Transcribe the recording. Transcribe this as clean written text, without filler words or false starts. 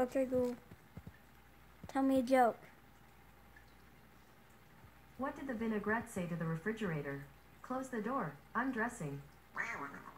Okay, Google. Tell me a joke. What did the vinaigrette say to the refrigerator? Close the door. I'm dressing.